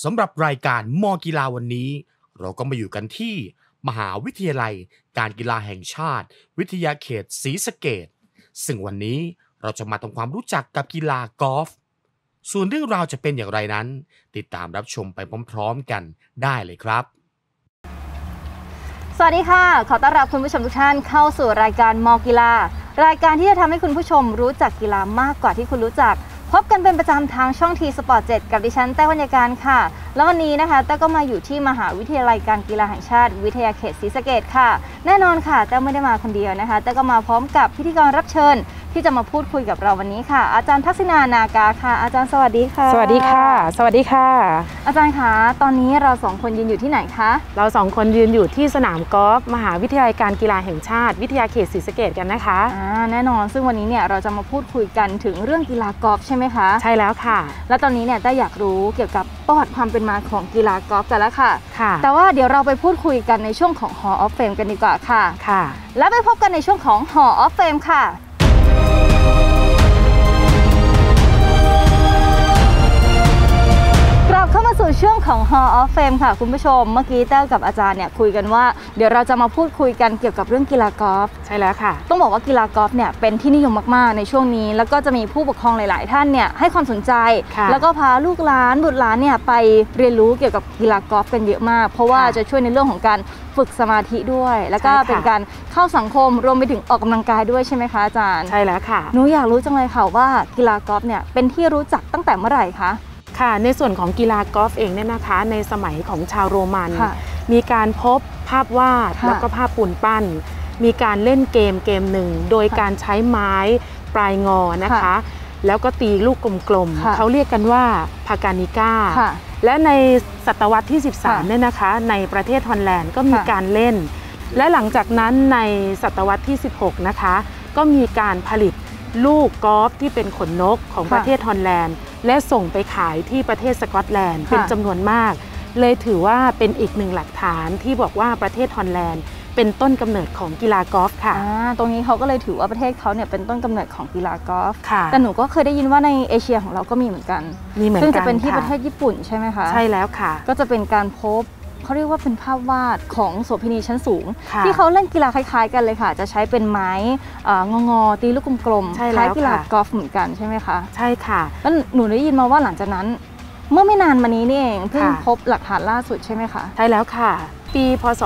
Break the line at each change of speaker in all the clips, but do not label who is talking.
สำหรับรายการมอกีฬาวันนี้เราก็มาอยู่กันที่มหาวิทยาลัยการกีฬาแห่งชาติวิทยาเขตศรีสะเกษซึ่งวันนี้เราจะมาทำความรู้จักกับกีฬากอล์ฟส่วนเรื่องราวจะเป็นอย่างไรนั้นติดตามรับชมไปพร้อมๆกันได้เลยครับ
สวัสดีค่ะขอต้อนรับคุณผู้ชมทุกท่านเข้าสู่รายการมอกีฬารายการที่จะทำให้คุณผู้ชมรู้จักกีฬามากกว่าที่คุณรู้จักพบกันเป็นประจำทางช่องทีสปอร์ต 7กับดิฉันแต้ววรรณการค่ะแล้ววันนี้นะคะแต้วก็มาอยู่ที่มหาวิทยาลัยการกีฬาแห่งชาติวิทยาเขตศรีสะเกษค่ะแน่นอนค่ะแต้วไม่ได้มาคนเดียวนะคะแต้วก็มาพร้อมกับพิธีกรรับเชิญที่จะมาพูดคุยกับเราวันนี้ค่ะอาจารย์ทักษิณานากาค่ะอาจารย์สวัสดีค่ะ
สวัสดีค่ะสวัสดีค่ะ
อาจารย์คะตอนนี้เราสองคนยืนอยู่ที่ไหนคะ
เราสองคนยืนอยู่ที่สนามกอล์ฟมหาวิทยาลัยการกีฬาแห่งชาติวิทยาเขตศรีสะเกษกันนะคะ
แน่นอนซึ่งวันนี้เนี่ยเราจะมาพูดคุยกันถึงเรื่องกีฬากอล์ฟใช่ไหมคะ
ใช่แล้วค่ะ
แล้วตอนนี้เนี่ยได้อยากรู้เกี่ยวกับประวัติความเป็นมาของกีฬากอล์ฟกันแล้วค่ะ
ค่ะ
แต่ว่าเดี๋ยวเราไปพูดคุยกันในช่วงของ Hall of Fame กันดีกว่าค่ะ
ค่ะ
แล้วไปพบกันในช่วงของ Hall of Fame ค่ะกลับเข้ามาสู่ช่วงของ Hall of Fame ค่ะคุณผู้ชมเมื่อกี้แต้วกับอาจารย์เนี่ยคุยกันว่าเดี๋ยวเราจะมาพูดคุยกันเกี่ยวกับเรื่องกีฬากอล์ฟ
ใช่แล้วค่ะ
ต้องบอกว่ากีฬากอล์ฟเนี่ยเป็นที่นิยมมากๆในช่วงนี้แล้วก็จะมีผู้ปกครองหลายๆท่านเนี่ยให้ความสนใจแล้วก็พาลูกหลานบุตรหลานเนี่ยไปเรียนรู้เกี่ยวกับกีฬากอล์ฟกันเยอะมากเพราะว่าจะช่วยในเรื่องของการฝึกสมาธิด้วยแล้วก็เป็นการเข้าสังคมรวมไปถึงออกกำลังกายด้วยใช่ไหมคะอาจารย์
ใช่แล้วค่ะ
หนูอยากรู้จังเลยค่ะว่ากีฬากอล์ฟเนี่ยเป็นที่รู้จักตั้งแต่เมื่อไหร่คะ
ค่ะในส่วนของกีฬากอล์ฟเองเนี่ยนะคะในสมัยของชาวโรมันมีการพบภาพวาดแล้วก็ภาพปูนปั้นมีการเล่นเกมหนึ่งโดยการใช้ไม้ปลายงอนะคะแล้วก็ตีลูกกลมๆเขาเรียกกันว่าพากานิก้าและในศตวรรษที่13เนี่ยนะคะในประเทศฮอลแลนด์ก็มีการเล่นและหลังจากนั้นในศตวรรษที่16นะคะก็มีการผลิตลูกกอล์ฟที่เป็นขนนกของประเทศฮอลแลนด์และส่งไปขายที่ประเทศสกอตแลนด์เป็นจำนวนมากเลยถือว่าเป็นอีกหนึ่งหลักฐานที่บอกว่าประเทศฮอลแลนด์เป็นต้นกำเนิดของกีฬากอล์ฟค่ะ
ตรงนี้เขาก็เลยถือว่าประเทศเขาเนี่ยเป็นต้นกำเนิดของกีฬากอล์ฟแต่หนูก็เคยได้ยินว่าในเอเชียของเราก็มีเหมือนกันซึ่งจะเป็นที่ประเทศญี่ปุ่นใช่ไหมคะ
ใช่แล้วค่ะ
ก็จะเป็นการพบเขาเรียกว่าเป็นภาพวาดของโสเภณีชั้นสูงที่เขาเล่นกีฬาคล้ายๆกันเลยค่ะจะใช้เป็นไม้งอตีลูกกลมๆคล้ายกีฬากอล์ฟเหมือนกันใช่ไหมคะ
ใช่ค่ะ
แล้วหนูได้ยินมาว่าหลังจากนั้นเมื่อไม่นานมานี้นี่เองเพิ่งพบหลักฐานล่าสุดใช่ไหมคะ
ใช่แล้วค่ะปีพ.ศ.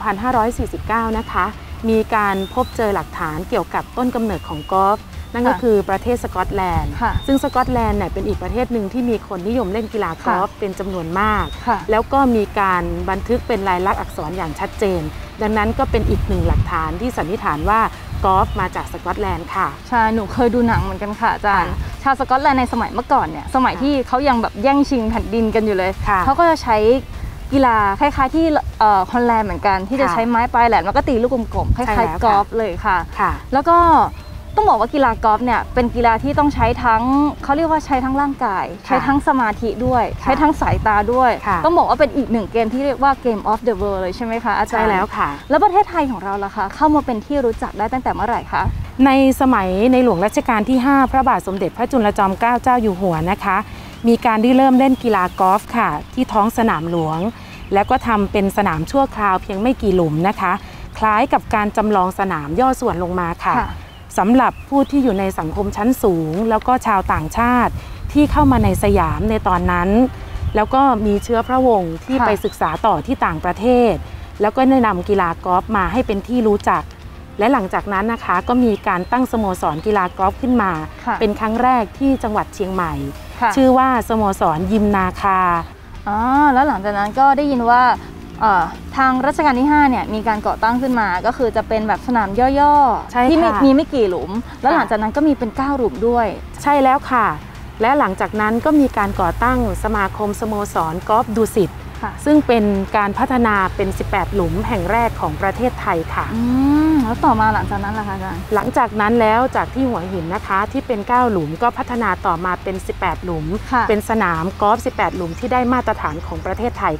2549นะคะมีการพบเจอหลักฐานเกี่ยวกับต้นกำเนิดของกอล์ฟนั่นก็คือประเทศสกอตแลนด์ซึ่งสกอตแลนด์เนี่ยเป็นอีกประเทศหนึ่งที่มีคนนิยมเล่นกีฬากอล์ฟเป็นจำนวนมากแล้วก็มีการบันทึกเป็นลายลักษณ์อักษรอย่างชัดเจนดังนั้นก็เป็นอีกหนึ่งหลักฐานที่สันนิษฐานว่ากอล์ฟมาจากสกอตแลนด์ค่ะ
ใช่หนูเคยดูหนังเหมือนกันค่ะอาจารย์ชาวสกอตแลนด์ในสมัยเมื่อก่อนเนี่ยสมัยที่เขายังแบบแย่งชิงแผ่นดินกันอยู่เลยเขาก็จะใช้กีฬาคล้ายๆที่ฮอลแลนด์เหมือนกันที่จะใช้ไม้ปลายแหลมแล้วก็ตีลูกกลมๆคล้ายๆกอล์ฟเลยค่ะแล้วก็ต้องบอกว่ากีฬากอล์ฟเนี่ยเป็นกีฬาที่ต้องใช้ทั้งเขาเรียกว่าใช้ทั้งร่างกายใช้ทั้งสมาธิด้วยใช้ทั้งสายตาด้วยต้องบอกว่าเป็นอีกหนึ่งเกมที่เรียกว่าเกม of the world เลยใช่ไหมคะอาจารย์
ใช่แล้วค่ะ
แล้วประเทศไทยของเราล่ะคะเข้ามาเป็นที่รู้จักได้ตั้งแต่เมื่อไหร่คะ
ในสมัยในหลวงรัชกาลที่5พระบาทสมเด็จพระจุลจอมเกล้าเจ้าอยู่หัวนะคะมีการได้เริ่มเล่นกีฬากอล์ฟค่ะที่ท้องสนามหลวงแล้วก็ทำเป็นสนามชั่วคราวเพียงไม่กี่หลุมนะคะคล้ายกับการจำลองสนามย่อส่วนลงมาค่ะสำหรับผู้ที่อยู่ในสังคมชั้นสูงแล้วก็ชาวต่างชาติที่เข้ามาในสยามในตอนนั้นแล้วก็มีเชื้อพระวงศ์ที่ไปศึกษาต่อที่ต่างประเทศแล้วก็ได้นำกีฬากอล์ฟมาให้เป็นที่รู้จักและหลังจากนั้นนะคะก็มีการตั้งสโมสรกีฬากอล์ฟขึ้นมาเป็นครั้งแรกที่จังหวัดเชียงใหม่ชื่อว่าสโมสรยิมนาคา
แล้วหลังจากนั้นก็ได้ยินว่าทางรัชกาลที่5เนี่ยมีการก่อตั้งขึ้นมาก็คือจะเป็นแบบสนามย่อๆที่มีไม่กี่หลุมแล้วหลังจากนั้นก็มีเป็น9หลุมด้วย
ใช่แล้วค่ะและหลังจากนั้นก็มีการก่อตั้งสมาคมสโมสรกอล์ฟดุสิตซึ่งเป็นการพัฒนาเป็น18หลุมแห่งแรกของประเทศไทยค่ะ
แล้วต่อมาหลังจากนั้นล่ะคะอาจารย์
หลังจากนั้นแล้วจากที่หัวหินนะคะที่เป็น9หลุมก็พัฒนาต่อมาเป็น18หลุมเป็นสนามกอล์ฟ18หลุมที่ได้มาตรฐานของประเทศไทยค่ะ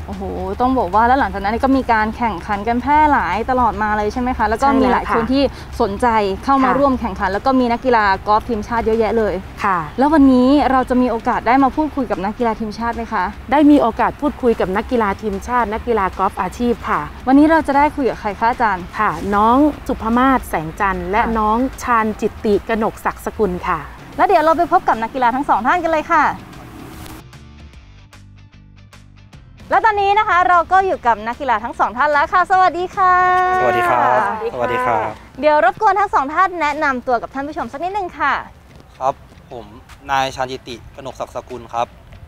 โอ้โหต้องบอกว่าแล้วหลังจากนั้นก็มีการแข่งขันกันแพร่หลายตลอดมาเลยใช่ไหมคะแล้วก็มีหลายคนที่สนใจเข้ามาร่วมแข่งขันแล้วก็มีนักกีฬากอล์ฟทีมชาติเยอะแยะเลย
ค่ะ
แล้ววันนี้เราจะมีโอกาสได้มาพูดคุยกับนักกีฬาทีมชาติไหมคะ
ได้มีโอกาสพูดคุยกับนักกีฬาทีมชาตินักกีฬากอล์ฟอาชีพค่ะ
วันนี้เราจะได้คุยกับใครคะอาจารย์
ค่ะน้องสุภมาศแสงจันทร์และน้องชาญจิตติกนกศักดิ์สกุลค่ะ
แล้วเดี๋ยวเราไปพบกับนักกีฬาทั้ง2ท่านกันเลยค่ะแล้วตอนนี้นะคะเราก็อยู่กับนักกีฬาทั้ง2ท่านแล้วค่ะสวัสดีค่ะ
สวัสดีครับสวัสดีครับ
เดี๋ยวรบกวนทั้ง2ท่านแนะนำตัวกับท่านผู้ชมสักนิดนึงค่ะ
ครับผมนายชาญจิติกนกศักดิ์สกุลครับ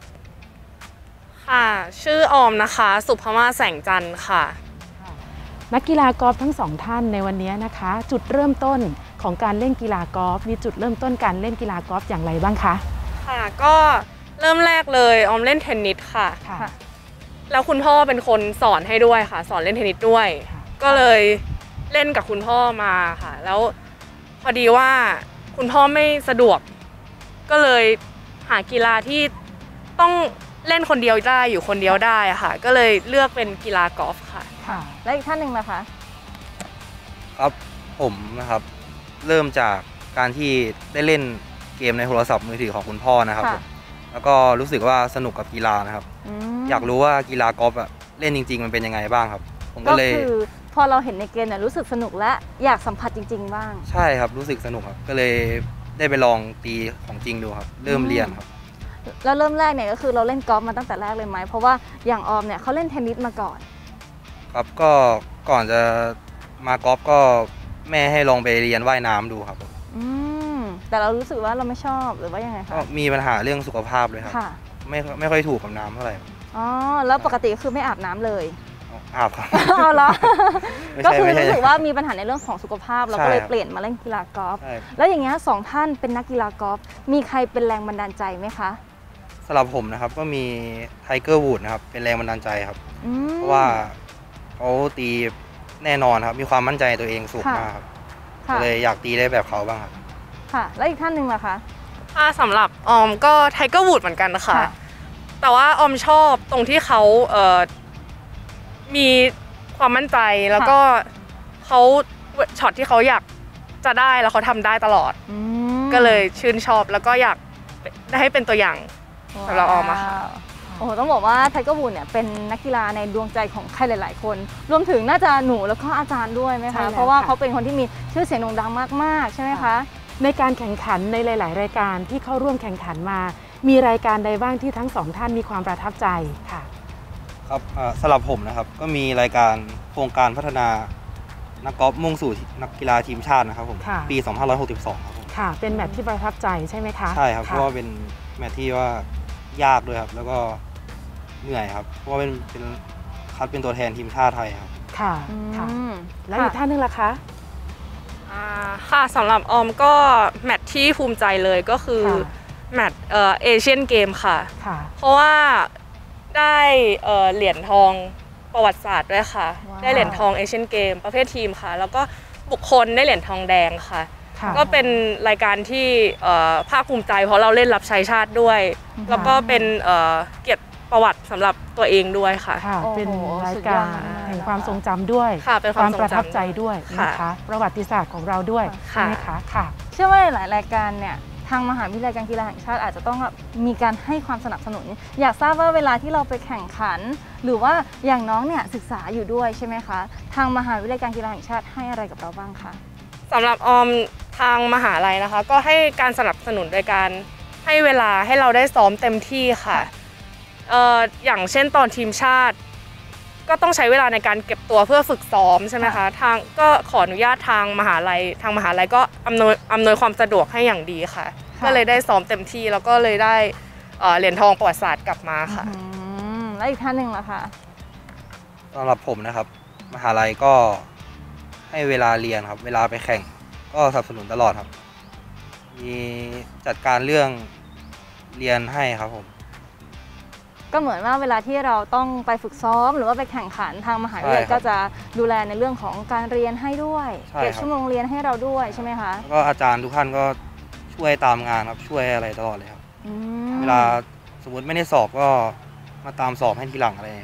ค่ะชื่อออมนะคะสุภมาศแสงจันทร์ค่ะ
นักกีฬากอล์ฟทั้ง2ท่านในวันนี้นะคะจุดเริ่มต้นของการเล่นกีฬากอล์ฟมีจุดเริ่มต้นการเล่นกีฬากอล์ฟอย่างไรบ้างคะ
ค่ะก็เริ่มแรกเลยออมเล่นเทนนิสค่ะแล้วคุณพ่อเป็นคนสอนให้ด้วยค่ะสอนเล่นเทนนิสด้วยก็เลยเล่นกับคุณพ่อมาค่ะแล้วพอดีว่าคุณพ่อไม่สะดวกก็เลยหากีฬาที่ต้องเล่นคนเดียวได้อยู่คนเดียวได้ค่ะก็เลยเลือกเป็นกีฬากอล์ฟค่ะ
และอีกท่านหนึ่งนะคะ
ครับผมนะครับเริ่มจากการที่ได้เล่นเกมในโทรศัพท์มือถือของคุณพ่อนะครับแล้วก็รู้สึกว่าสนุกกับกีฬานะครับอยากรู้ว่ากีฬากอล์ฟเล่นจริงๆมันเป็นยังไงบ้างครับผมก็เลย
คือพอเราเห็นในเกมเนี่ยรู้สึกสนุกและอยากสัมผัสจริงๆบ้าง
ใช่ครับรู้สึกสนุกครับก็เลยได้ไปลองตีของจริงดูครับเริ่มเรียนครับ
แล้วเริ่มแรกเนี่ยก็คือเราเล่นกอล์ฟมาตั้งแต่แรกเลยไหมเพราะว่าอย่างออมเนี่ยเขาเล่นเทนนิสมาก่อน
ครับก็ก่อนจะมากอล์ฟก็แม่ให้ลองไปเรียนว่ายน้ำดูครับ
แต่เรารู้สึกว่าเราไม่ชอบหรือว่ายังไงคะ
ก็มีปัญหาเรื่องสุขภาพเลยครับไม่ค่อยถูกกับน้ำเท่าไหร่
อ๋อแล้วปกติคือไม่อาบน้ำเลย
อาบครับ
อ๋อเหรอก็คือรู้สึกว่ามีปัญหาในเรื่องของสุขภาพเราก็เลยเปลี่ยนมาเล่นกีฬากอล์ฟแล้วอย่างเงี้ย2ท่านเป็นนักกีฬากอล์ฟมีใครเป็นแรงบันดาลใจไหมคะ
สำหรับผมนะครับก็มีไทเกอร์วูดนะครับเป็นแรงบันดาลใจครับเพราะว่าเขาตีแน่นอนครับมีความมั่นใจตัวเองสูงมากครับก็เลยอยากตีได้แบบเขาบ้างครับ
ค่ะแล้วอีกท่านหนึ่งล่ะคะ
สำหรับออมก็ไทเกอร์วูดเหมือนกันนะคะแต่ว่าออมชอบตรงที่เขามีความมั่นใจแล้วก็เขาช็อตที่เขาอยากจะได้แล้วเขาทำได้ตลอดก็เลยชื่นชอบแล้วก็อยากได้ให้เป็นตัวอย่างสำหรับออมค่ะ
โอ้โหต้องบอกว่าไทเกอร์วูดเนี่ยเป็นนักกีฬาในดวงใจของใครหลายๆคนรวมถึงน่าจะหนูแล้วก็อาจารย์ด้วยไหมคะเพราะว่าเขาเป็นคนที่มีชื่อเสียงโด่งดังมากๆใช่ไหมคะ
ในการแข่งขันในหลายๆรายการที่เข้าร่วมแข่งขันมามีรายการใดบ้างที่ทั้ง2ท่านมีความประทับใจค่ะ
ครับสำหรับผมนะครับก็มีรายการโครงการพัฒนานักกอล์ฟมุ่งสู่นักกีฬาทีมชาตินะครับผมปี2562ครับผม
ค่ะเป็นแมตช์ที่ประทับใจใช่ไหมคะ
ใช่ครับเพราะว่าเป็นแมตช์ที่ว่ายากด้วยครับแล้วก็เหนื่อยครับเพราะว่าเป็นคัดเป็นตัวแทนทีมชาติไทยครับ
ค่ะแล้วอีกท่านนึงล่ะคะ
ค่ะสำหรับออมก็แมตช์ที่ภูมิใจเลยก็คือแมตช์เอเชียนเกมค่ะเพราะว่าได้เหรียญทองประวัติศาสตร์ด้วยค่ะได้เหรียญทองเอเชียนเกมประเภททีมค่ะแล้วก็บุคคลได้เหรียญทองแดงค่ะก็เป็นรายการที่ภาคภูมิใจเพราะเราเล่นรับใช้ชาติด้วยแล้วก็เป็นเกียรติประวัติสำหรับตัวเองด้วยค่ะ
เป็นรายการแห่งความทรงจำด้วยความประทับใจด้วยนะคะประวัติศาสตร์ของเราด้วยใช่ไหมคะค่ะ
เชื่อว่าหลายรายการเนี่ยทางมหาวิทยาลัยการกีฬาแห่งชาติอาจจะต้องมีการให้ความสนับสนุนอยากทราบว่าเวลาที่เราไปแข่งขันหรือว่าอย่างน้องเนี่ยศึกษาอยู่ด้วยใช่ไหมคะทางมหาวิทยาลัยการกีฬาแห่งชาติให้อะไรกับเราบ้างคะ
สำหรับออมทางมหาลัยนะคะก็ให้การสนับสนุนโดยการให้เวลาให้เราได้ซ้อมเต็มที่ค่ะอย่างเช่นตอนทีมชาติก็ต้องใช้เวลาในการเก็บตัวเพื่อฝึกซ้อมใช่ไหมคะทางก็ขออนุญาตทางมหาลัยก็อำนวยความสะดวกให้อย่างดีค่ะก็เลยได้ซ้อมเต็มที่แล้วก็เลยได้เหรียญทองประวัติศาสตร์กลับมาค่ะ
แล้วอีกท่านหนึ่งล่ะคะ
สำหรับผมนะครับมหาลัยก็ให้เวลาเรียนครับเวลาไปแข่งก็สนับสนุนตลอดครับมีจัดการเรื่องเรียนให้ครับผม
ก็เหมือนว่าเวลาที่เราต้องไปฝึกซ้อมหรือว่าไปแข่งขันทางมหาวิทยาลัยก็จะดูแลในเรื่องของการเรียนให้ด้วยเก็บชั่วโมงเรียนให้เราด้วยใช่ไหมคะ
ก็อาจารย์ทุกท่านก็ช่วยตามงานครับช่วยอะไรตลอดเลยครับเวลาสมมติไม่ได้สอบก็มาตามสอบให้ทีหลังอะไรครับ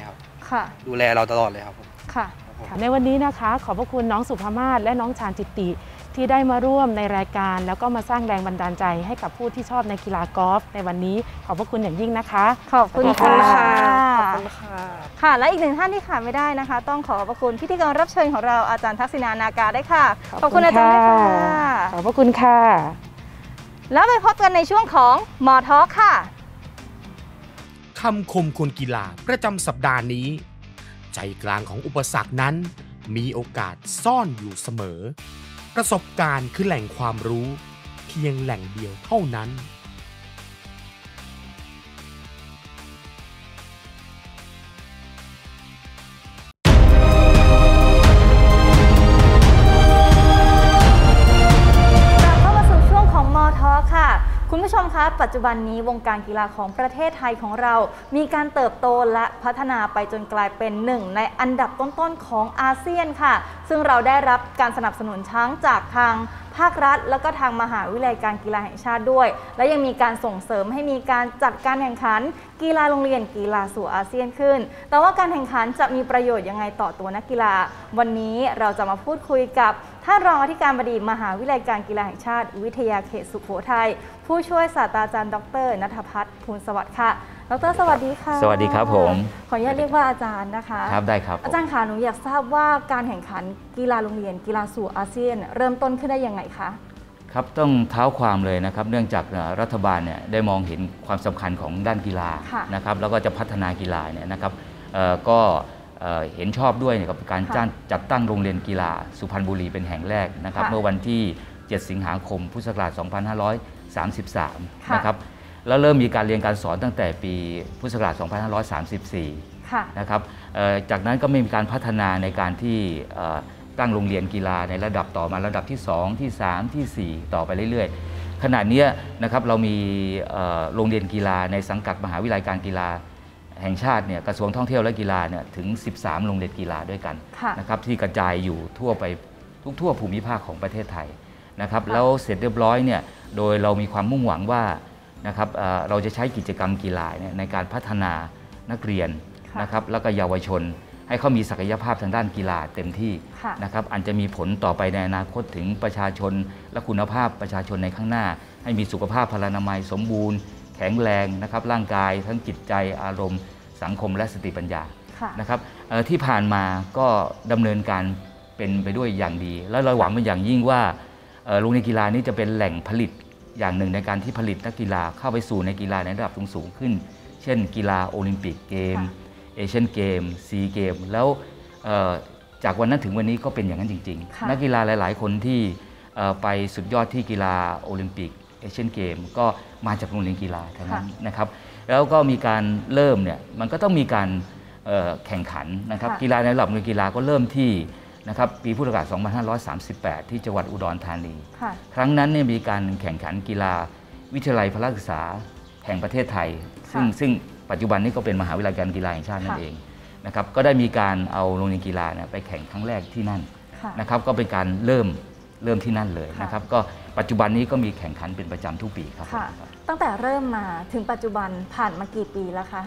ดูแลเราตลอดเลยครับผม
ค่ะ
ในวันนี้นะคะขอบพระคุณน้องสุภามาศและน้องชาญจิตติที่ได้มาร่วมในรายการแล้วก็มาสร้างแรงบันดาลใจให้กับผู้ที่ชอบในกีฬากอล์ฟในวันนี้ขอบพระคุณอย่างยิ่งนะคะ
ขอบคุณค่ะ
ขอบคุณค่ะ
ค่ะและอีกหนึ่งท่านที่ขาดไม่ได้นะคะต้องขอบพระคุณพิธีกรรับเชิญของเราอาจารย์ทักษิณานาการได้ค่ะขอบคุณอาจารย์ด้วยค่ะ
ขอบพระคุณค่ะ
แล้วไปพบกันในช่วงของหมอทอล์คค่ะ
คำคมคนกีฬาประจำสัปดาห์นี้ใจกลางของอุปสรรคนั้นมีโอกาสซ่อนอยู่เสมอประสบการณ์คือแหล่งความรู้เพียงแหล่งเดียวเท่านั้น
คุณผู้ชมคะปัจจุบันนี้วงการกีฬาของประเทศไทยของเรามีการเติบโตและพัฒนาไปจนกลายเป็นหนึ่งในอันดับต้นๆของอาเซียนค่ะซึ่งเราได้รับการสนับสนุนทั้งจากทางภาครัฐแล้วก็ทางมหาวิทยาลัยการกีฬาแห่งชาติด้วยและยังมีการส่งเสริมให้มีการจัดการแข่งขันกีฬาโรงเรียนกีฬาสู่อาเซียนขึ้นแต่ว่าการแข่งขันจะมีประโยชน์ยังไงต่อตัวนักกีฬาวันนี้เราจะมาพูดคุยกับท่านรองอธิการบดีมหาวิทยาลัยการกีฬาแห่งชาติวิทยาเขตสุโขทัยผู้ช่วยศาสตราจารย์ดร.ณัฐพัฒน์ภูลสวัสดิ์ค่ะดร.สวัสดีค่ะ
สวัสดีครับผม
ขออนุญาตเรียกว่าอาจารย์นะคะ
ครับได้ครับ
อาจารย์คะหนูอยากทราบว่าการแข่งขันกีฬาโรงเรียนกีฬาสู่อาเซียนเริ่มต้นขึ้นได้ยังไงคะ
ครับต้องเท้าความเลยนะครับเนื่องจากรัฐบาลเนี่ยได้มองเห็นความสำคัญของด้านกีฬานะครับแล้วก็จะพัฒนากีฬาเนี่ยนะครับก็เห็นชอบด้วยกับการจัดตั้งโรงเรียนกีฬาสุพรรณบุรีเป็นแห่งแรกนะครับเมื่อวันที่7สิงหาคมพุทธศักราช2533นะครับแล้วเริ่มมีการเรียนการสอนตั้งแต่ปีพุทธศักราช2534นะครับจากนั้นก็มีการพัฒนาในการที่ตั้งโรงเรียนกีฬาในระดับต่อมาระดับที่2ที่3ที่4ต่อไปเรื่อยๆขณะนี้นะครับเรามีโรงเรียนกีฬาในสังกัดมหาวิทยาลัยการกีฬาแห่งชาติเนี่ยกระทรวงท่องเที่ยวและกีฬาเนี่ยถึง13โรงเรียนกีฬาด้วยกันนะครับที่กระจายอยู่ทั่วไปทั่วภูมิภาคของประเทศไทยนะครับแล้วเสร็จเรียบร้อยเนี่ยโดยเรามีความมุ่งหวังว่านะครับเราจะใช้กิจกรรมกีฬาเนี่ยในการพัฒนานักเรียนนะครับแล้วก็เยาวชนให้เขามีศักยภาพทางด้านกีฬาเต็มที่นะครับอันจะมีผลต่อไปในอนาคตถึงประชาชนและคุณภาพประชาชนในข้างหน้าให้มีสุขภาพพลานามัยสมบูรณ์แข็งแรงนะครับร่างกายทั้งจิตใจอารมณ์สังคมและสติปัญญานะครับที่ผ่านมาก็ดำเนินการเป็นไปด้วยอย่างดีและเราหวังเป็นอย่างยิ่งว่าโรงเรียนกีฬานี้จะเป็นแหล่งผลิตอย่างหนึ่งในการที่ผลิตนักกีฬาเข้าไปสู่ในกีฬาในระดับสูงขึ้นเช่นกีฬาโอลิมปิกเกมเอเชียนเกมซีเกมแล้วจากวันนั้นถึงวันนี้ก็เป็นอย่างนั้นจริงๆนักกีฬาหลายๆคนที่ไปสุดยอดที่กีฬาโอลิมปิกเอเชียนเกมก็มาจากโรงเรียนกีฬาทั้งนั้นนะครับแล้วก็มีการเริ่มเนี่ยมันก็ต้องมีการแข่งขันนะครับกีฬาในระดับโรงเรียนกีฬาก็เริ่มที่นะครับปีพุทธศักราช2538ที่จังหวัดอุดรธานีครั้งนั้นเนี่ยมีการแข่งขันกีฬาวิทยาลัยพละศึกษาแห่งประเทศไทยซึ่งปัจจุบันนี้ก็เป็นมหาวิทยาลัยการกีฬาแห่งชาตินั่นเองนะครับก็ได้มีการเอาโรงเรียนกีฬาไปแข่งครั้งแรกที่นั่นนะครับก็เป็นการเริ่มที่นั่นเลยนะครับก็ปัจจุบันนี้ก็มีแข่งขันเป็นประจำทุกปีครับ
ตั้งแต่เริ่มมาถึงปัจจุบันผ่านมากี่ปีแล้วคะ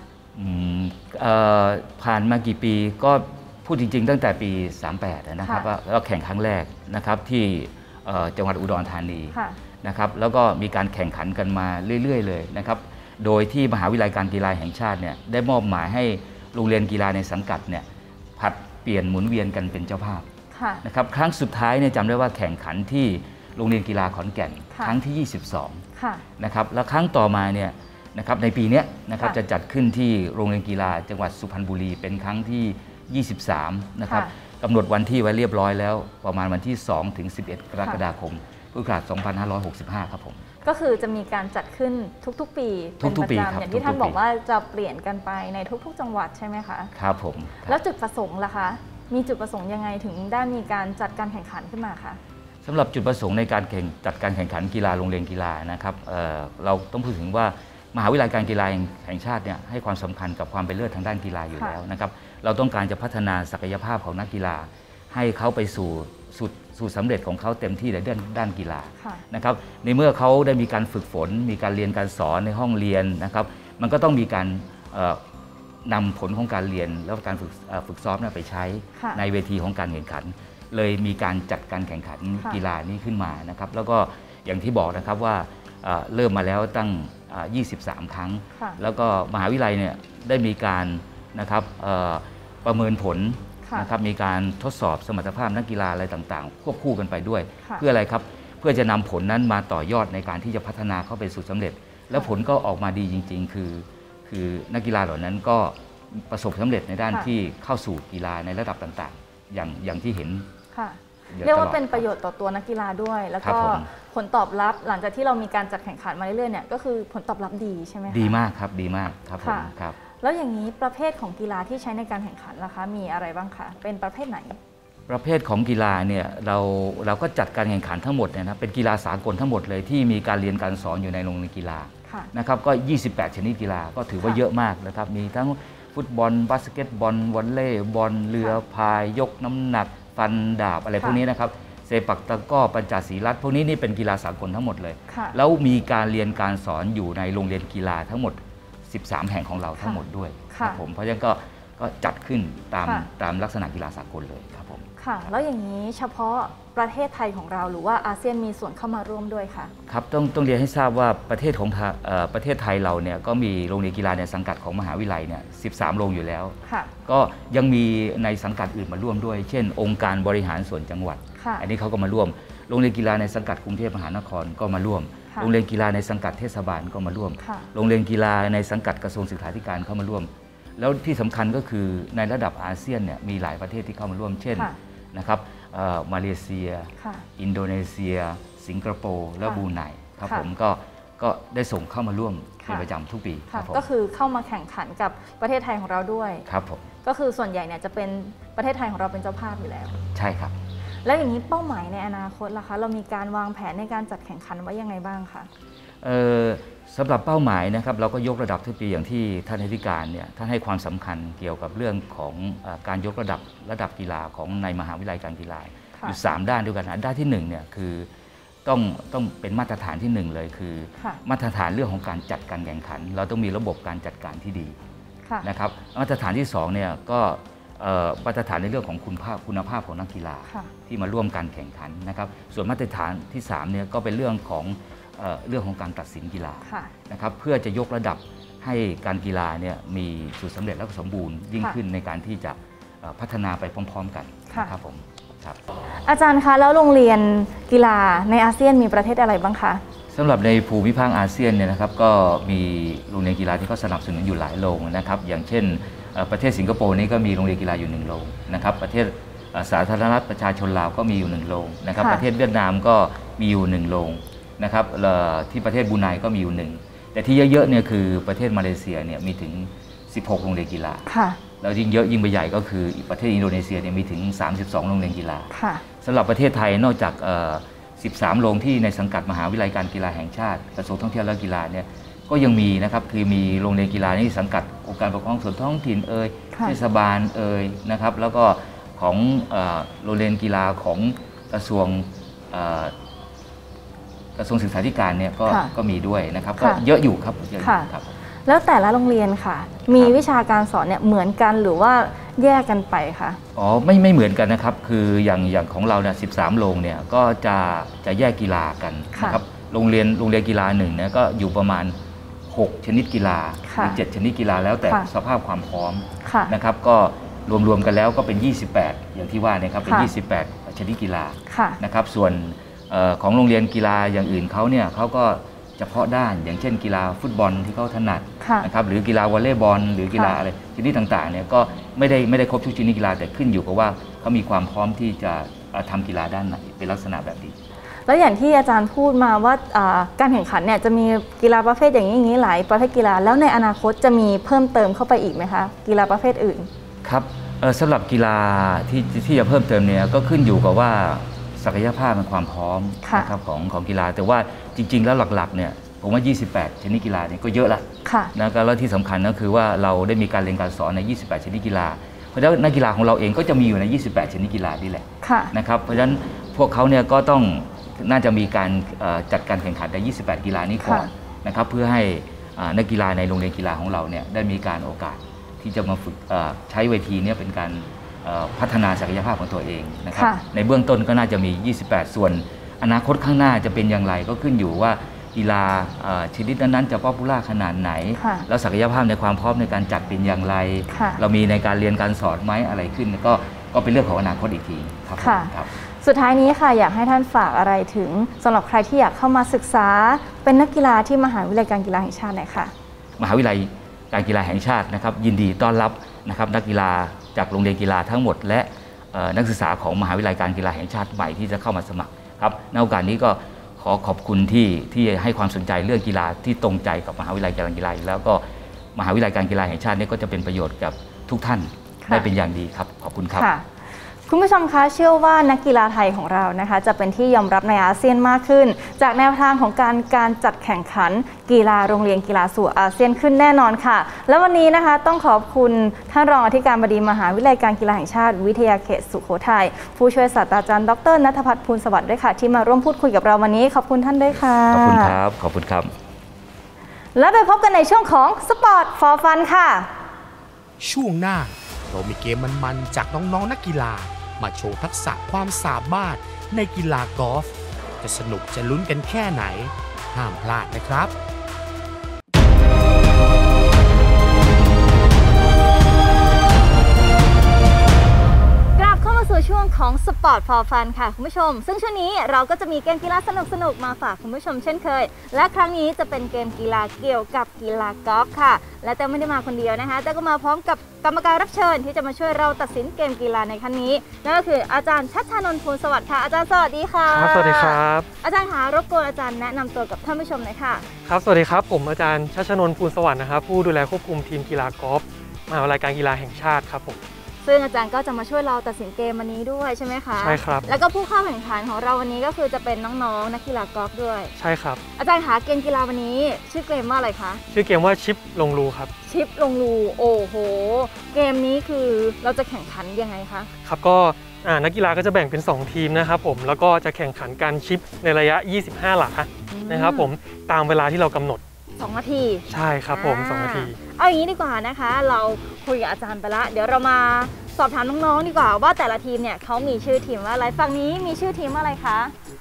ผ่านมากี่ปีก็พูดจริงๆตั้งแต่ปี38นะครับว่าเราแข่งครั้งแรกนะครับที่จังหวัดอุดรธานีนะครับแล้วก็มีการแข่งขันกันมาเรื่อยๆเลยนะครับโดยที่มหาวิทยาลัยการกีฬาแห่งชาติเนี่ยได้มอบหมายให้โรงเรียนกีฬาในสังกัดเนี่ยผัดเปลี่ยนหมุนเวียนกันเป็นเจ้าภาพนะครับครั้งสุดท้ายเนี่ยจำได้ว่าแข่งขันที่โรงเรียนกีฬาขอนแก่นครั้งที่22นะครับแล้วครั้งต่อมาเนี่ยนะครับในปีนี้นะครับจะจัดขึ้นที่โรงเรียนกีฬาจังหวัดสุพรรณบุรีเป็นครั้งที่23นะครับกำหนดวันที่ไว้เรียบร้อยแล้วประมาณวันที่2ถึง11กรกฎาคมพุทธศักราช2565ครับผม
ก็คือจะมีการจัดขึ้นทุกๆปีเป็นประจำอย่างที่ท่านบอกว่าจะเปลี่ยนกันไปในทุกๆจังหวัดใช่ไหมคะ
ครับผม
แล้วจุดประสงค์ล่ะคะมีจุดประสงค์ยังไงถึงได้มีการจัดการแข่งขันขึ้นมาคะ
สำหรับจุดประสงค์ในการจัดการแข่งขันกีฬาโรงเรียนกีฬานะครับเราต้องพูดถึงว่ามหาวิทยาลัยการกีฬาแห่งชาติเนี่ยให้ความสำคัญกับความเป็นเลิศทางด้านกีฬาอยู่แล้วนะครับเราต้องการจะพัฒนาศักยภาพของนักกีฬาให้เขาไปสู่สำเร็จของเขาเต็มที่ในด้านกีฬานะครับในเมื่อเขาได้มีการฝึกฝนมีการเรียนการสอนในห้องเรียนนะครับมันก็ต้องมีการนำผลของการเรียนแล้วการฝึกซ้อมไปใช้ในเวทีของการแข่งขันเลยมีการจัดการแข่งขันกีฬานี้ขึ้นมานะครับแล้วก็อย่างที่บอกนะครับว่าเริ่มมาแล้วตั้ง23 ครั้งแล้วก็มหาวิทยาลัยเนี่ยได้มีการนะครับประเมินผลนะครับมีการทดสอบสมรรถภาพนักกีฬาอะไรต่างๆควบคู่กันไปด้วยเพื่ออะไรครับเพื่อจะนำผลนั้นมาต่อยอดในการที่จะพัฒนาเข้าไปสู่สำเร็จแล้วผลก็ออกมาดีจริงๆคือนักกีฬาเหล่านั้นก็ประสบสำเร็จในด้านที่เข้าสู่กีฬาในระดับต่างๆอย่างที่เห็น
เรียกว่าเป็นประโยชน์ต่อตัวนักกีฬาด้วยแล้วก็ผลตอบรับหลังจากที่เรามีการจัดแข่งขันมาเรื่อยๆเนี่ยก็คือผลตอบรับดีใช่ไหมคะ
ดีมากครับดีมากครับผมครับ
แล้วอย่างนี้ประเภทของกีฬาที่ใช้ในการแข่งขันล่ะคะมีอะไรบ้างคะเป็นประเภทไหน
ประเภทของกีฬาเนี่ยเราก็จัดการแข่งขันทั้งหมดเนี่ยนะเป็นกีฬาสากลทั้งหมดเลยที่มีการเรียนการสอนอยู่ในโรงเรียนกีฬานะครับก็28ชนิดกีฬาก็ถือว่าเยอะมากนะครับมีทั้งฟุตบอลบาสเกตบอลวอลเลย์บอลเรือพายยกน้ำหนักฟันดาบอะไรพวกนี้นะครับเซปักตะกร้อปัญจศีลัดพวกนี้นี่เป็นกีฬาสากลทั้งหมดเลยแล้วมีการเรียนการสอนอยู่ในโรงเรียนกีฬาทั้งหมด13แห่งของเราทั้งหมดด้วยครับผมเพราะฉะนั้นก็จัดขึ้นตามลักษณะกีฬาสากลเลยครับผม
ค่ะแล้วอย่างนี้เฉพาะประเทศไทยของเราหรือว่าอาเซียนมีส่วนเข้ามาร่วมด้วยคะ
ครับต้องเรียนให้ทราบว่าประเทศไทยเราเนี่ยก็มีโรงเรียนกีฬาในสังกัดของมหาวิทยาลัยเนี่ย13 โรงอยู่แล้วก็ยังมีในสังกัดอื่นมาร่วมด้วยเช่นองค์การบริหารส่วนจังหวัดอันนี้เขาก็มาร่วมโรงเรียนกีฬาในสังกัดกรุงเทพมหานครก็มาร่วมโรงเรียนกีฬาในสังกัดเทศบาลก็มาร่วมโรงเรียนกีฬาในสังกัดกระทรวงศึกษาธิการเข้ามาร่วมแล้วที่สำคัญก็คือในระดับอาเซียนเนี่ยมีหลายประเทศที่เข้ามาร่วมเช่นนะครับมาเลเซียอินโดนีเซียสิงคโปร์และบรูไนครับผมก็ได้ส่งเข้ามาร่วมเป็นประจำทุกปี
ก็คือเข้ามาแข่งขันกับประเทศไทยของเราด้วย
ครับผม
ก็คือส่วนใหญ่เนี่ยจะเป็นประเทศไทยของเราเป็นเจ้าภาพอยู่แล้ว
ใช่ครับ
แล้วอย่างนี้เป้าหมายในอนาคตล่ะคะเรามีการวางแผนในการจัดแข่งขันไว้ยังไงบ้างคะ
สำหรับเป้าหมายนะครับเราก็ยกระดับทุกปีอย่างที่ท่านอธิการเนี่ยท่านให้ความสำคัญเกี่ยวกับเรื่องของการยกระดับกีฬาของในมหาวิทยาลัยการกีฬาอยู่3ด้านด้วยกันนะด้านที่1เนี่ยคือต้องเป็นมาตรฐานที่1เลยคือมาตรฐานเรื่องของการจัดการแข่งขันเราต้องมีระบบการจัดการที่ดีนะครับมาตรฐานที่2เนี่ยก็มาตรฐานในเรื่องของคุณภาพของนักกีฬาที่มาร่วมการแข่งขันนะครับส่วนมาตรฐานที่3เนี่ยก็เป็นเรื่องของการตัดสินกีฬานะครับเพื่อจะยกระดับให้การกีฬาเนี่ยมีสูตรสำเร็จและสมบูรณ์ยิ่งขึ้นในการที่จะพัฒนาไปพร้อมๆกันนะครับผมครับ
อาจารย์คะแล้วโรงเรียนกีฬาในอาเซียนมีประเทศอะไรบ้างคะ
สำหรับในภูมิภาคอาเซียนเนี่ยนะครับก็มีโรงเรียนกีฬาที่เขาสนับสนุนอยู่หลายโรงนะครับอย่างเช่นประเทศสิงคโปร์นี่ก็มีโรงเรียนกีฬาอยู่1 โรงนะครับประเทศสาธารณรัฐประชาชนลาวก็มีอยู่1 โรงนะครับประเทศเวียดนามก็มีอยู่1 โรงนะครับที่ประเทศบรูไนก็มีอยู่1แต่ที่เยอะๆเนี่ยคือประเทศมาเลเซียเนี่ยมีถึง16 โรงเรียนกีฬาแล้วยิ่งเยอะยิ่งไปใหญ่ก็คือประเทศอินโดนีเซียเนี่ยมีถึง32 โรงเรียนกีฬาสำหรับประเทศไทยนอกจาก13 โรงที่ในสังกัดมหาวิทยาลัยการกีฬาแห่งชาติกระทรวงท่องเที่ยวและกีฬาเนี่ยก็ยังมีนะครับคือมีโรงเรียนกีฬาที่สังกัดองค์การปกครองส่วนท้องถิ่นเทศบาลนะครับแล้วก็ของโรงเรียนกีฬาของกระทรวงศึกษาธิการเนี่ยก็มีด้วยนะครับก็เยอะอยู่ครับเยอะอยู่ครับ
แล้วแต่ละโรงเรียนค่ะมีวิชาการสอนเนี่ยเหมือนกันหรือว่าแยกกันไปคะ
อ๋อไม่เหมือนกันนะครับคืออย่างของเราเนี่ย13 โรงเนี่ยก็จะแยกกีฬากันนะครับโรงเรียนกีฬา1เนี่ยก็อยู่ประมาณ6 ชนิดกีฬาหรือ7 ชนิดกีฬาแล้วแต่สภาพความพร้อมนะครับก็รวมกันแล้วก็เป็น28อย่างที่ว่านะครับเป็น28 ชนิดกีฬานะครับส่วนของโรงเรียนกีฬาอย่างอื่นเขาเนี่ยเขาก็เฉพาะด้านอย่างเช่นกีฬาฟุตบอลที่เขาถนัดนะครับหรือกีฬาวอลเลย์บอลหรือกีฬาอะไรชนิดต่างๆเนี่ยก็ไม่ได้ครบทุกชนิดกีฬาแต่ขึ้นอยู่กับว่าเขามีความพร้อมที่จะทำกีฬาด้านไหนเป็นลักษณะแบบนี้
แล้วอย่างที่อาจารย์พูดมาว่าการแข่งขันเนี่ยจะมีกีฬาประเภทอย่างนี้หลายประเภทกีฬาแล้วในอนาคตจะมีเพิ่มเติมเข้าไปอีกไหมคะกีฬาประเภทอื่น
ครับสำหรับกีฬาที่จะเพิ่มเติมเนี่ยก็ขึ้นอยู่กับว่าศักยภาพและความพร้อมนะครับของกีฬาแต่ว่าจริงๆแล้วหลักๆเนี่ยผมว่า28 ชนิดกีฬาเนี่ยก็เยอะละนะครับแล้วที่สำคัญก็คือว่าเราได้มีการเรียนการสอนใน28 ชนิดกีฬาเพราะฉะนั้นนักกีฬาของเราเองก็จะมีอยู่ใน28 ชนิดกีฬานี่แหละนะครับเพราะฉะนั้นพวกเขาเนี่ยก็ต้องน่าจะมีการจัดการแข่งขันใน28 กีฬานี้ก่อนนะครับเพื่อให้นักกีฬาในโรงเรียนกีฬาของเราเนี่ยได้มีการโอกาสทที่จะมาฝึกใช้เวทีนี้เป็นการพัฒนาศักยภาพของตัวเองนะครับในเบื้องต้นก็น่าจะมี 28 ส่วนอนาคตข้างหน้าจะเป็นอย่างไรก็ขึ้นอยู่ว่ากีฬาชนิดนั้นๆจะป๊อปปูล่าขนาดไหนแล้วศักยภาพในความพร้อมในการจัดเป็นอย่างไรเรามีในการเรียนการสอนไหมอะไรขึ้นก็เป็นเรื่องของอนาคตอีกทีครับ
สุดท้ายนี้ค่ะอยากให้ท่านฝากอะไรถึงสำหรับใครที่อยากเข้ามาศึกษาเป็นนักกีฬาที่มหาวิทยาลัยการกีฬาแห่งชาติหน่อยค่ะ
มหาวิทยาลัยการกีฬาแห่งชาตินะครับยินดีต้อนรับนะครับนักกีฬาจากโรงเรียนกีฬาทั้งหมดและนักศึกษาของมหาวิทยาลัยการกีฬาแห่งชาติใหม่ที่จะเข้ามาสมัครครับในโอกาสนี้ก็ขอขอบคุณที่ให้ความสนใจเรื่องกีฬาที่ตรงใจกับมหาวิทยาลัยการกีฬาแล้วก็มหาวิทยาลัยการกีฬาแห่งชาตินี้ก็จะเป็นประโยชน์กับทุกท่านได้เป็นอย่างดีครับขอบคุณครับ
คุณผู้ชมคะเชื่อว่านักกีฬาไทยของเรานะคะจะเป็นที่ยอมรับในอาเซียนมากขึ้นจากแนวทางของการจัดแข่งขันกีฬาโรงเรียนกีฬาสู่อาเซียนขึ้นแน่นอนค่ะและวันนี้นะคะต้องขอบคุณท่านรองอธิการบดีมหาวิทยาลัยการกีฬาแห่งชาติวิทยาเขตสุโขทัยผู้ช่วยศาสตราจารย์ดร.ณัฐภัทร ภูลสวัสดิ์ด้วยค่ะที่มาร่วมพูดคุยกับเราวันนี้ขอบคุณท่านด้วยค่ะ
ขอบคุณครับขอบคุณครับ
แล้วไปพบกันในช่วงของ Sport for Fun ค่ะ
ช่วงหน้าเรามีเกมมันๆจากน้องๆนักกีฬามาโชว์ทักษะความสามารถในกีฬากอล์ฟจะสนุกจะลุ้นกันแค่ไหนห้ามพลาดนะครับ
สู่ช่วงของ Sport for Fun ค่ะคุณผู้ชมซึ่งช่วงนี้เราก็จะมีเกมกีฬาสนุกๆมาฝากคุณผู้ชมเช่นเคยและครั้งนี้จะเป็นเกมกีฬาเกี่ยวกับกีฬากอล์ฟค่ะและแต่ไม่ได้มาคนเดียวนะคะแต่ก็มาพร้อมกับกรรมการรับเชิญที่จะมาช่วยเราตัดสินเกมกีฬาในครั้งนี้นั่นก็คืออาจารย์ชัชชานนท์ ภูลสวัสดิ์ค่ะอาจารย์สวัสดีค่ะ
ครับสวัสดีครับ
อาจารย์คะรบกวนอาจารย์แนะนำตัวกับท่านผู้ชมหน่อยค่ะ
ครับสวัสดีครับผมอาจารย์ชัชชานนท์ ภูลสวัสดิ์นะครับผู้ดูแลควบคุมทีมกีฬากอล์ฟมหาวิทยาลัยการกีฬาแห่งชาติครับผม
ซึ่งอาจารย์ก็จะมาช่วยเราตัดสินเกมวันนี้ด้วยใช่ไหมคะ
ใช่ครับ
แล้วก็ผู้เข้าแข่งขันของเราวันนี้ก็คือจะเป็นน้องๆนักกีฬากอล์ฟด้วย
ใช่ครับ
อาจารย์คะเกมกีฬาวันนี้ชื่อเกมว่าอะไรคะ
ชื่อเกมว่าชิปลงรูครับ
ชิปลงรูโอ้โหเกมนี้คือเราจะแข่งขันยังไงคะ
ครับก็นักกีฬาก็จะแบ่งเป็น2ทีมนะครับผมแล้วก็จะแข่งขันการชิปในระยะ25 หลานะครับผมตามเวลาที่เรากำหนด
2 นาที
ใช่ครับผม2 นาที
เอาอย่างนี้ดีกว่านะคะเราคุยกับอาจารย์ไปละเดี๋ยวเรามาสอบถามน้องๆดีกว่าว่าแต่ละทีมเนี่ยเขามีชื่อทีมว่าอะไรฝั่งนี้มีชื่อทีมว่าอะไรคะ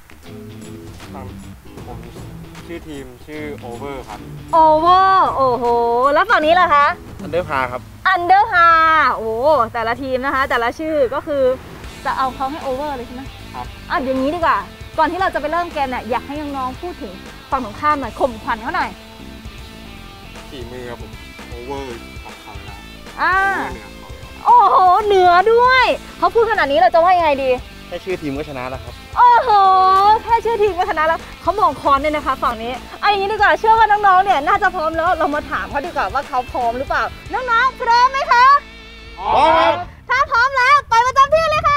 ผมชื่อทีมชื่อ Over ครับ
Over โอ้โหแล้วฝั่งนี้ล่ะคะ
Under-Par ครับ
Under-Par โอ้แต่ละทีมนะคะแต่ละชื่อก็คือจะเอาเขาให้ Over เลยใช่ไหม
ครับ
อย่างนี้ดีกว่าก่อนที่เราจะไปเริ่มเกมเนี่ยอยากให้น้องๆพูดถึงฝั่งตรงข้ามหน่อยข่มขวัญเขาหน่อย
ฝีมือครับผม Over ของเขาแล้ว
โอ้โหเหนือด้วยเขาพูดขนาดนี้เราจะว่ายังไงดี
แค่ชื่อทีมก็ชนะแล้วครับ
โอ้โหแค่ชื่อทีมก็ชนะแล้วเขามองคอนเนี่ยนะคะฝั่งนี้อย่างนี้ดีกว่าเชื่อว่าน้องๆเนี่ยน่าจะพร้อมแล้วเรามาถามเขาดีกว่าว่าเขาพร้อมหรือเปล่าน้องๆพร้อมไหมคะ
พร้อมครับ
ถ้าพร้อมแล้วไปประจำที่เลยค่ะ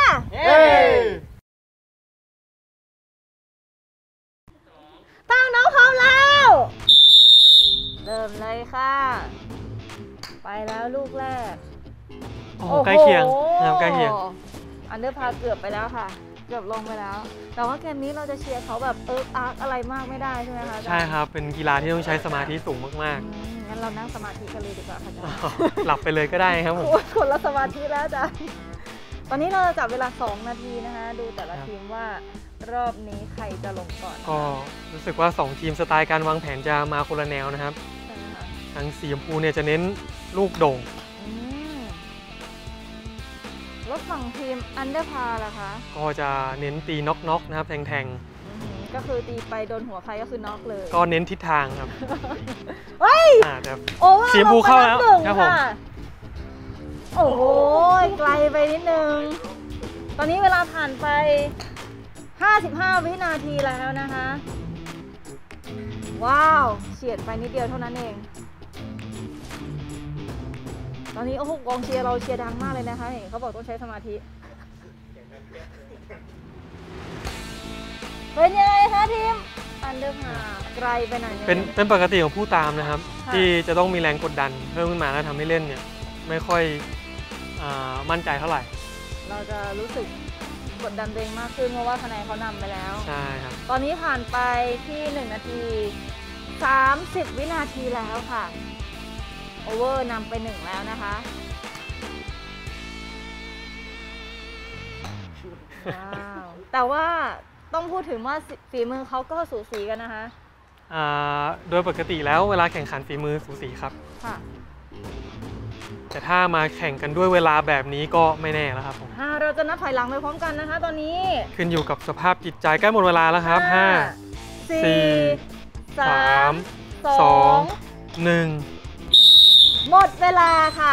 ตั้งน้องพร้อมแล้วเริ่มเลยค่ะไปแล้วลูกแรก
โอ้ใกล้เคียงนะครับใกล้เคียง
Under-Parเกือบไปแล้วค่ะเกือบลงไปแล้วแต่ว่าเกมนี้เราจะเชียร์เขาแบบอาร์คอะไรมากไม่ได้ใช่ไหมคะ
ใช่ครับเป็นกีฬาที่ต้องใช้สมาธิสูงมาก
ๆงั้นเรานั่งสมาธิกันเลยดีกว่าค่ะ
หลับไปเลยก็ได้ครับผม
คนละสมาธิแล้วจ้ะตอนนี้เราจะจับเวลา2 นาทีนะคะดูแต่ละทีมว่ารอบนี้ใครจะลงก่อน
ก็รู้สึกว่า2ทีมสไตล์การวางแผนจะมาคนละแนวนะครับทางสีชมพูเนี่ยจะเน้นลูกโด่ง
แล้วฝั่งทีม Under-Par ล่ะคะ
ก็จะเน้นตีน็อกนะครับแทง
ก็คือตีไปโดนหัวใครก็คือน็อกเลย
ก็เน้นทิศทางครับ
เฮ้ย
สีชมพูเข้าแล้วครับผม
โอ้โหไกลไปนิดนึงตอนนี้เวลาผ่านไป55 วินาทีแล้วนะคะว้าวเฉียดไปนิดเดียวเท่านั้นเองตอนนี้โอ้โหกองเชียร์เราเชียร์ดังมากเลยนะคะเห็นเขาบอกต้องใช้สมาธิเป็นยังไงคะทีมUnder-Parไกลไปหน่อย
เป็นปกติของผู้ตามนะครับที่จะต้องมีแรงกดดันเพิ่มขึ้นมาแล้วทำให้เล่นเนี่ยไม่ค่อยมั่นใจเท่าไหร่
เราจะรู้สึกกดดันตัวเองมากขึ้นเพราะว่าคะแนนเขานำไปแล้ว
ใช่ครับ
ตอนนี้ผ่านไปที่1 นาที 30 วินาทีแล้วค่ะโอเวอร์นำไป1แล้วนะคะว้าวแต่ว่าต้องพูดถึงว่าฝีมือเขาก็สูสีกันนะคะ
โดยปกติแล้วเวลาแข่งขันฝีมือสูสีครับ
ค่ะ
แต่ถ้ามาแข่งกันด้วยเวลาแบบนี้ก็ไม่แน่แล้วครับผม
เราจะนับถอยหลังไปพร้อมกันนะคะตอนนี้
ขึ้นอยู่กับสภาพจิตใจใกล้หมดเวลาแล้วครับ5 4 3 2 1
หมดเวลาค่ะ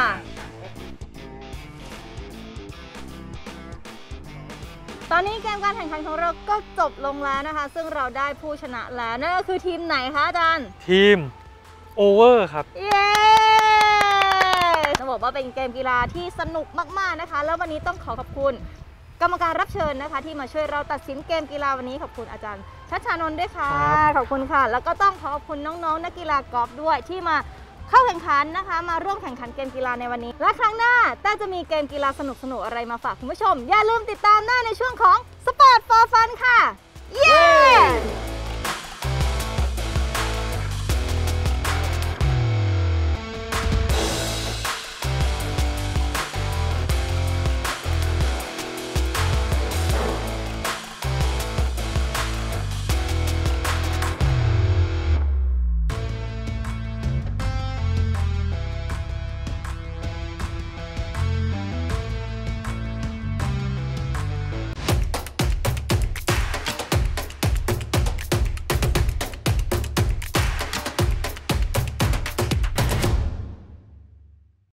ตอนนี้เกมการแข่งขันของเราก็จบลงแล้วนะคะซึ่งเราได้ผู้ชนะแล้วนั่นก็คือทีมไหนคะอาจารย์
ทีมโอเวอร์ครับ
เย้จะบอกว่าเป็นเกมกีฬาที่สนุกมากๆนะคะแล้ววันนี้ต้องขอบคุณกรรมการรับเชิญนะคะที่มาช่วยเราตัดสินเกมกีฬาวันนี้ขอบคุณอาจารย์ชัชชานนท์ด้วยค่ะขอบคุณค่ะแล้วก็ต้องขอบคุณน้องๆนักกีฬากอล์ฟด้วยที่มาเข้าแข่งขันนะคะมาร่วมแข่งขันเกมกีฬาในวันนี้และครั้งหน้าแต่จะมีเกมกีฬาสนุกๆอะไรมาฝากคุณผู้ชมอย่าลืมติดตามได้ในช่วงของ Sport for Fun ค่ะเย้